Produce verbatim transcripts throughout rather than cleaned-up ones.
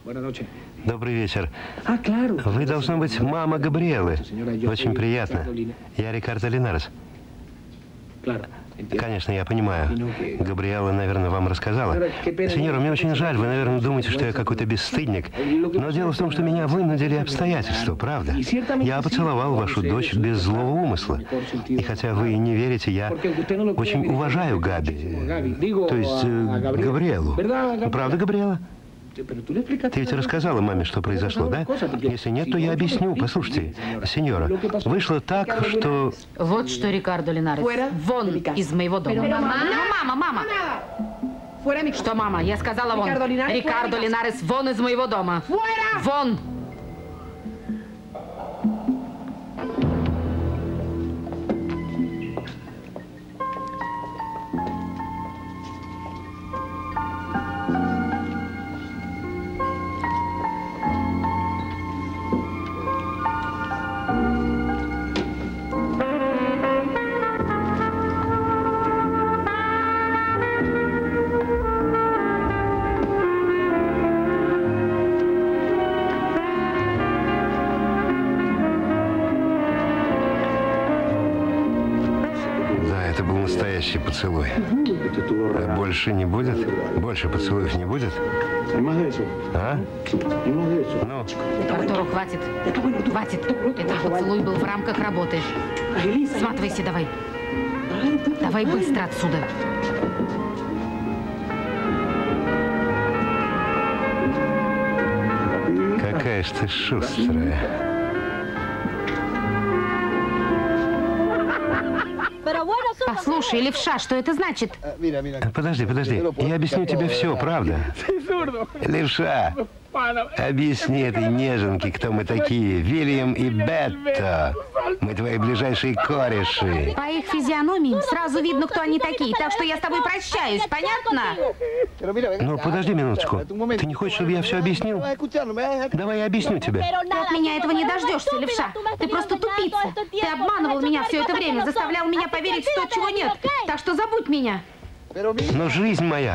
Добрый вечер. Вы, должно быть, мама Габриэлы. Очень приятно. Я Рикардо Линарес. Конечно, я понимаю. Габриэла, наверное, вам рассказала. Сеньора, мне очень жаль. Вы, наверное, думаете, что я какой-то бесстыдник. Но дело в том, что меня вынудили обстоятельства, правда? Я поцеловал вашу дочь без злого умысла. И хотя вы не верите, я очень уважаю Габи. То есть э, Габриэлу. Правда, Габриэла? Ты ведь рассказала маме, что произошло, да? Если нет, то я объясню. Послушайте, сеньора, вышло так, что... Вот что, Рикардо Линарес, вон из моего дома. Мама, мама, мама! Что, мама? Я сказала вон. Рикардо Линарес, вон из моего дома. Вон! Поцелуй. А больше не будет? Больше поцелуев не будет? А? Ну? Артуру, хватит. Хватит. Этот поцелуй был в рамках работы. Сматывайся давай. Давай быстро отсюда. Какая ж ты шустрая. Послушай, левша, что это значит? Подожди, подожди. Я объясню тебе все, правда? Левша, объясни этой неженке, кто мы такие. Вильям и Бетта. Мы твои ближайшие кореши. По их физиономиям сразу видно, кто они такие. Так что я с тобой прощаюсь, понятно? Ну, подожди минуточку. Ты не хочешь, чтобы я все объяснил? Давай я объясню тебе. Ты от меня этого не дождешься, левша. Ты просто тупица. Ты обманывал меня все это время, заставлял меня поверить в то, чего нет. Так что забудь меня. Но жизнь моя.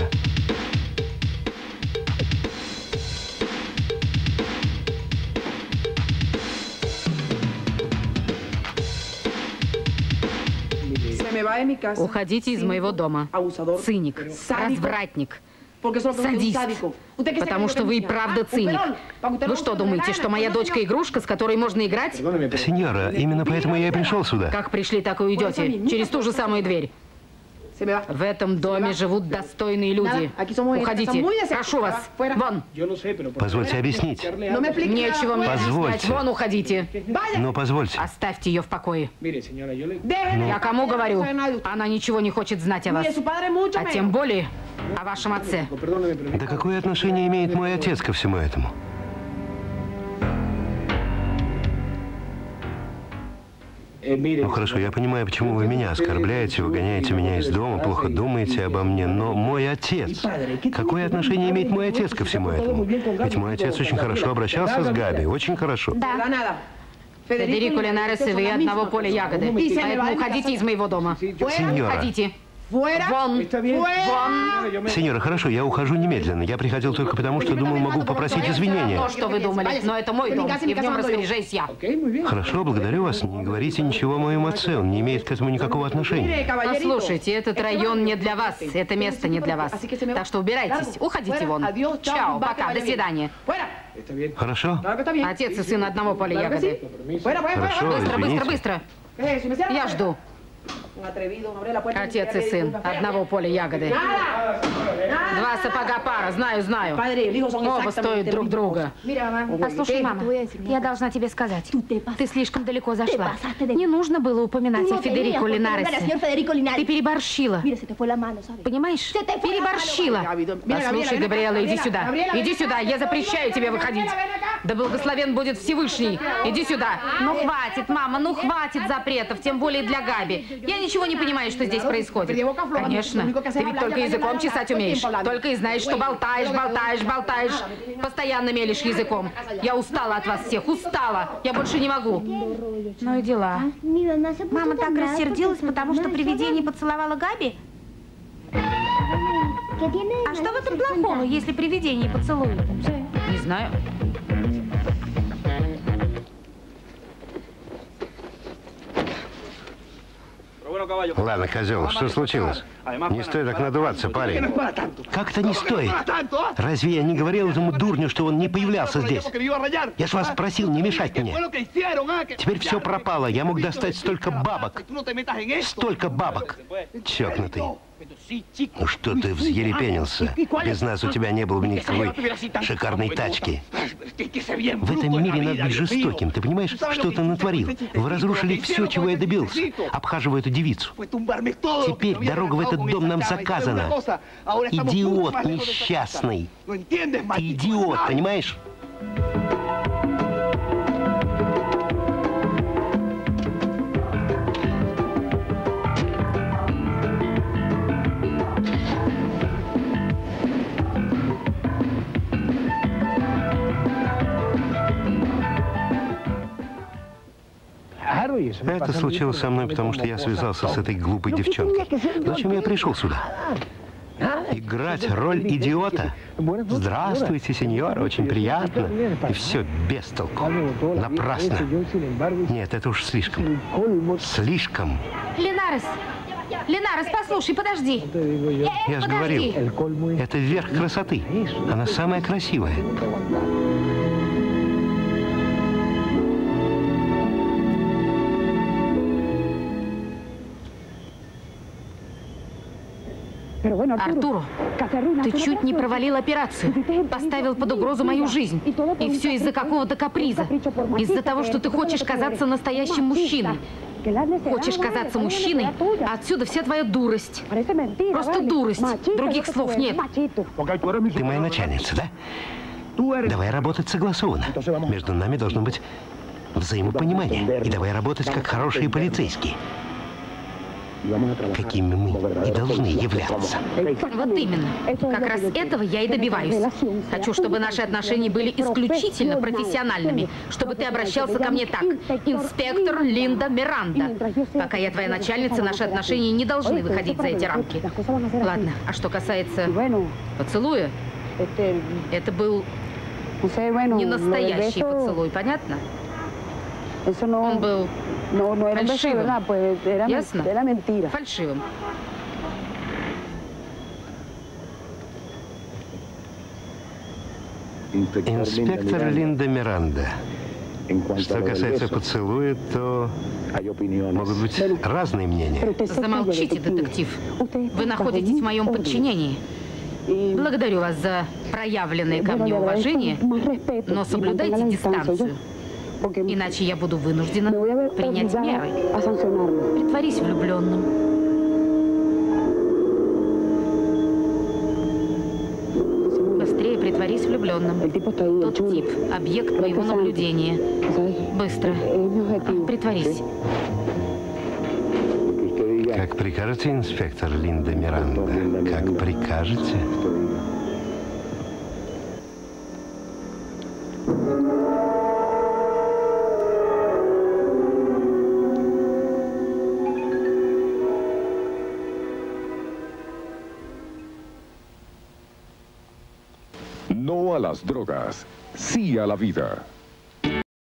Уходите из моего дома. Циник, развратник, садист. Потому что вы и правда циник. Вы что думаете, что моя дочка игрушка, с которой можно играть? Сеньора, именно поэтому я и пришел сюда. Как пришли, так и уйдете. Через ту же самую дверь. В этом доме живут достойные люди. Уходите. Прошу вас. Вон. Позвольте объяснить. Нечего мне объяснять. Вон уходите. Ну, позвольте. Оставьте ее в покое. Ну. Я кому говорю? Она ничего не хочет знать о вас. А тем более о вашем отце. Да какое отношение имеет мой отец ко всему этому? Ну хорошо, я понимаю, почему вы меня оскорбляете, выгоняете меня из дома, плохо думаете обо мне, но мой отец... Какое отношение имеет мой отец ко всему этому? Ведь мой отец очень хорошо обращался с Габи, очень хорошо. Да. Федерико Линарес и вы одного поля ягоды. Поэтому уходите из моего дома. Сеньора. Уходите. Вон! Вон! Сеньора, хорошо, я ухожу немедленно. Я приходил только потому, что думал, могу попросить извинения. То, что вы думали, но это мой дом, и в нем распоряжаюсь я. Хорошо, благодарю вас. Не говорите ничего о моем отце, он не имеет к этому никакого отношения. Послушайте, этот район не для вас, это место не для вас. Так что убирайтесь, уходите вон. Чао, пока, до свидания. Хорошо? Отец и сын одного поля ягоды. Хорошо, быстро, извините. быстро, быстро. Я жду. Отец и сын одного поля ягоды. Два сапога пара, знаю, знаю. Оба стоят друг друга. Послушай, мама, я должна тебе сказать. Ты слишком далеко зашла. Не нужно было упоминать о Федерико Линаресе. Ты переборщила. Понимаешь? Переборщила. Послушай, Габриэла, иди сюда. Иди сюда, я запрещаю тебе выходить. Да благословен будет Всевышний. Иди сюда. Ну хватит, мама, ну хватит запретов, тем более для Габи. Я ничего не понимаю, что здесь происходит. Конечно. Ты ведь только языком чесать умеешь. Только и знаешь, что болтаешь, болтаешь, болтаешь. Постоянно мелешь языком. Я устала от вас всех, устала. Я больше не могу. Ну и дела. Мама так рассердилась, потому что привидение поцеловало Габи? А что в этом плохого, если привидение поцелует? Не знаю. Ладно, козел, что случилось? Не стоит так надуваться, парень. Как-то не стоит. Разве я не говорил этому дурню, что он не появлялся здесь? Я ж вас просил не мешать мне. Теперь все пропало. Я мог достать столько бабок. Столько бабок. Чокнутый. Ну что ты взъерепенился? Без нас у тебя не было бы никакой шикарной тачки. В этом мире надо быть жестоким. Ты понимаешь, что ты натворил? Вы разрушили все, чего я добился, обхаживая эту девицу. Теперь дорога в этот дом нам заказана. Идиот несчастный. Ты идиот, понимаешь? Это случилось со мной, потому что я связался с этой глупой девчонкой. Зачем я пришел сюда? Играть роль идиота? Здравствуйте, сеньор, очень приятно. И все без толку. Напрасно. Нет, это уж слишком. Слишком. Линарес! Линарес, послушай, подожди. Я же говорил, это верх красоты. Она самая красивая. Артуро, ты чуть не провалил операцию, поставил под угрозу мою жизнь. И все из-за какого-то каприза. Из-за того, что ты хочешь казаться настоящим мужчиной. Хочешь казаться мужчиной, а отсюда вся твоя дурость. Просто дурость. Других слов нет. Ты моя начальница, да? Давай работать согласованно. Между нами должно быть взаимопонимание. И давай работать как хорошие полицейские. Какими мы и должны являться. Вот именно. Как раз этого я и добиваюсь. Хочу, чтобы наши отношения были исключительно профессиональными. Чтобы ты обращался ко мне так. Инспектор Линда Миранда. Пока я твоя начальница, наши отношения не должны выходить за эти рамки. Ладно, а что касается поцелуя, это был не настоящий поцелуй, понятно? Он был фальшивым. Ясно? Фальшивым. Инспектор Линда Миранда. Что касается поцелуя, то могут быть разные мнения. Замолчите, детектив. Вы находитесь в моем подчинении. Благодарю вас за проявленное ко мне уважение, но соблюдайте дистанцию. Иначе я буду вынуждена принять меры. Притворись влюбленным. Быстрее притворись влюбленным. Тот тип, объект моего наблюдения. Быстро. Притворись. Как прикажете, инспектор Линда Миранда? Как прикажете? No a las drogas, sí a la vida.